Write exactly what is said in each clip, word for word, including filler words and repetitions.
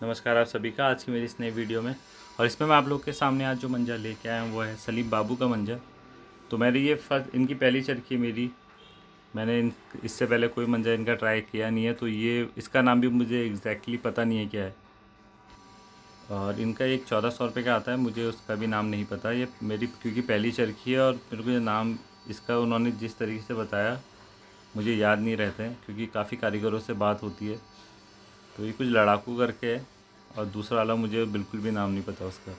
नमस्कार आप सभी का आज की मेरी इस नई वीडियो में। और इसमें मैं आप लोग के सामने आज जो मंजा लेके आया हूँ वो है सलीम बाबू का मंजा। तो मेरी ये फर्स्ट इनकी पहली चरखी है मेरी। मैंने इन इससे पहले कोई मंजा इनका ट्राई किया नहीं है, तो ये इसका नाम भी मुझे एग्जैक्टली पता नहीं है क्या है। और इनका एक चौदह सौ रुपये का आता है, मुझे उसका भी नाम नहीं पता। ये मेरी क्योंकि पहली चरखी है और मेरे को ये नाम इसका उन्होंने जिस तरीके से बताया मुझे याद नहीं रहते हैं, क्योंकि काफ़ी कारीगरों से बात होती है। तो ये कुछ लड़ाकू करके है और दूसरा वाला मुझे बिल्कुल भी नाम नहीं पता उसका,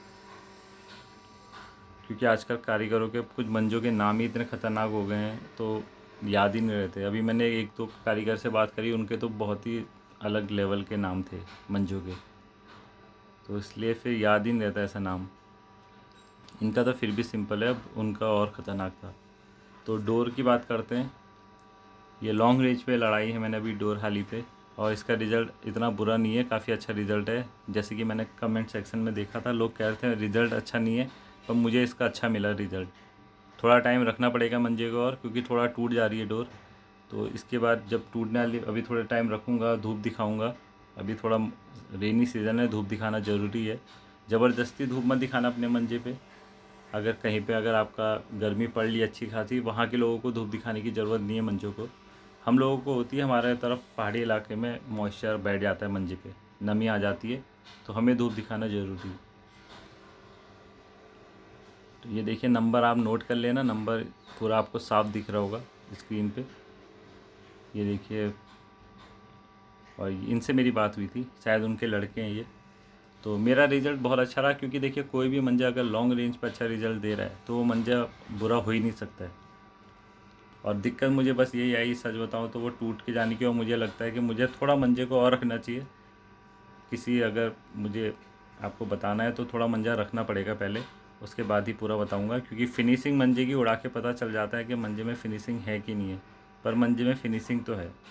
क्योंकि आजकल कारीगरों के कुछ मंजों के नाम ही इतने ख़तरनाक हो गए हैं तो याद ही नहीं रहते। अभी मैंने एक दो कारीगर से बात करी, उनके तो बहुत ही अलग लेवल के नाम थे मंजों के, तो इसलिए फिर याद ही नहीं रहता ऐसा नाम। इनका तो फिर भी सिंपल है, उनका और ख़तरनाक था। तो डोर की बात करते हैं। ये लॉन्ग रेंज पे लड़ाई है मैंने अभी डोर हाली पे, और इसका रिज़ल्ट इतना बुरा नहीं है, काफ़ी अच्छा रिज़ल्ट है। जैसे कि मैंने कमेंट सेक्शन में देखा था, लोग कह रहे थे रिज़ल्ट अच्छा नहीं है, पर मुझे इसका अच्छा मिला रिज़ल्ट। थोड़ा टाइम रखना पड़ेगा मंजे को और, क्योंकि थोड़ा टूट जा रही है डोर। तो इसके बाद जब टूटने वाली, अभी थोड़ा टाइम रखूँगा, धूप दिखाऊँगा। अभी थोड़ा रेनी सीज़न है, धूप दिखाना ज़रूरी है। ज़बरदस्ती धूप मत दिखाना अपने मंजे पे। अगर कहीं पे अगर आपका गर्मी पड़ ली अच्छी खासी, वहाँ के लोगों को धूप दिखाने की ज़रूरत नहीं है मंजों को। हम लोगों को होती है, हमारे तरफ पहाड़ी इलाके में मॉइस्चर बैठ जाता है मंजे पे, नमी आ जाती है, तो हमें धूप दिखाना ज़रूरी है। तो ये देखिए नंबर आप नोट कर लेना, नंबर पूरा आपको साफ दिख रहा होगा स्क्रीन पे। ये देखिए, और इनसे मेरी बात हुई थी, शायद उनके लड़के हैं ये। तो मेरा रिज़ल्ट बहुत अच्छा रहा, क्योंकि देखिए कोई भी मंजा अगर लॉन्ग रेंज पर अच्छा रिज़ल्ट दे रहा है तो वो मंजा बुरा हो ही नहीं सकता है। और दिक्कत मुझे बस यही आई, सच बताऊं तो वो टूट के जाने की। और मुझे लगता है कि मुझे थोड़ा मंजे को और रखना चाहिए। किसी अगर मुझे आपको बताना है तो थोड़ा मंजा रखना पड़ेगा पहले, उसके बाद ही पूरा बताऊंगा। क्योंकि फिनिशिंग मंजे की उड़ा के पता चल जाता है कि मंजे में फिनिशिंग है कि नहीं है, पर मंजे में फिनिशिंग तो है।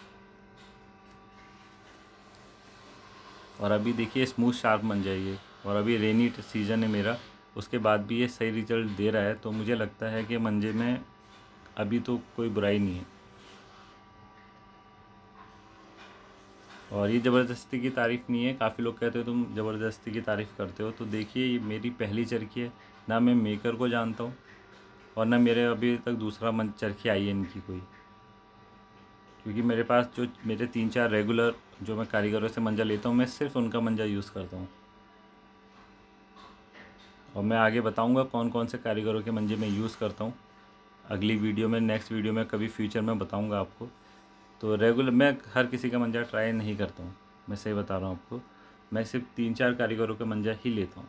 और अभी देखिए स्मूथ शार्प मंजा है ये, और अभी रेनी सीज़न है मेरा, उसके बाद भी ये सही रिज़ल्ट दे रहा है। तो मुझे लगता है कि मंजे में अभी तो कोई बुराई नहीं है। और ये ज़बरदस्ती की तारीफ़ नहीं है। काफ़ी लोग कहते हो तुम ज़बरदस्ती की तारीफ़ करते हो, तो देखिए ये मेरी पहली चरखी है, ना मैं मेकर को जानता हूँ और ना मेरे अभी तक दूसरा मन चरखी आई है इनकी कोई। क्योंकि मेरे पास जो मेरे तीन चार रेगुलर जो मैं कारीगरों से मंजा लेता हूँ, मैं सिर्फ उनका मंजा यूज़ करता हूँ। और मैं आगे बताऊँगा कौन कौन से कारीगरों के मंजे मैं यूज़ करता हूँ अगली वीडियो में, नेक्स्ट वीडियो में, कभी फ्यूचर में बताऊँगा आपको। तो रेगुलर मैं हर किसी का मंजा ट्राई नहीं करता हूँ, मैं सही बता रहा हूँ आपको। मैं सिर्फ तीन चार कारीगरों का मंजा ही लेता हूँ।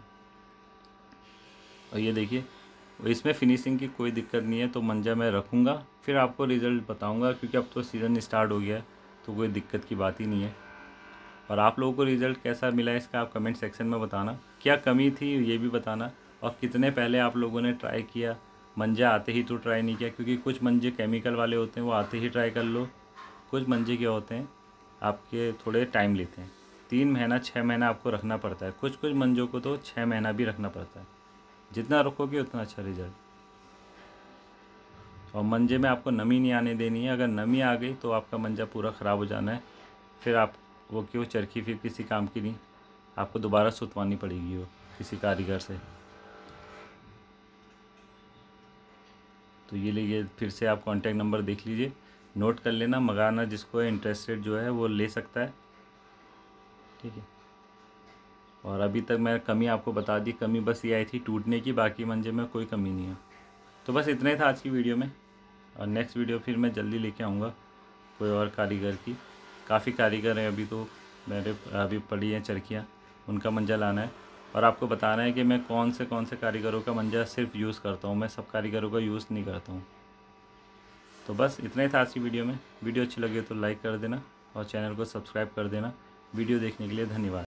और ये देखिए इसमें फिनिशिंग की कोई दिक्कत नहीं है, तो मंजा मैं रखूँगा, फिर आपको रिज़ल्ट बताऊँगा। क्योंकि अब तो सीज़न स्टार्ट हो गया है, तो कोई दिक्कत की बात ही नहीं है। और आप लोगों को रिज़ल्ट कैसा मिला इसका आप कमेंट सेक्शन में बताना, क्या कमी थी ये भी बताना। और कितने पहले आप लोगों ने ट्राई किया, मंजा आते ही तो ट्राई नहीं किया। क्योंकि कुछ मंजे केमिकल वाले होते हैं, वो आते ही ट्राई कर लो। कुछ मंजे क्या होते हैं आपके थोड़े टाइम लेते हैं, तीन महीना छः महीना आपको रखना पड़ता है। कुछ कुछ मंजों को तो छः महीना भी रखना पड़ता है। जितना रखोगे उतना अच्छा रिज़ल्ट। और मंजे में आपको नमी नहीं आने देनी है। अगर नमी आ गई तो आपका मंजा पूरा ख़राब हो जाना है, फिर आप वो क्यों चरखी फिर किसी काम की नहीं, आपको दोबारा सुतवानी पड़ेगी वो किसी कारीगर से। तो ये लीजिए, फिर से आप कांटेक्ट नंबर देख लीजिए, नोट कर लेना, मंगाना। जिसको इंटरेस्टेड जो है वो ले सकता है, ठीक है। और अभी तक मैं कमी आपको बता दी, कमी बस ये आई थी टूटने की, बाकी मंजे में कोई कमी नहीं है। तो बस इतना ही था आज की वीडियो में, और नेक्स्ट वीडियो फिर मैं जल्दी लेके आऊँगा कोई और कारीगर की। काफ़ी कारीगर हैं अभी तो मेरे अभी पड़ी हैं चरखियाँ, उनका मंजा लाना है। और आपको बताना है कि मैं कौन से कौन से कारीगरों का मंजा सिर्फ यूज़ करता हूँ, मैं सब कारीगरों का यूज़ नहीं करता हूँ। तो बस इतना ही था आज की वीडियो में। वीडियो अच्छी लगे तो लाइक कर देना और चैनल को सब्सक्राइब कर देना। वीडियो देखने के लिए धन्यवाद।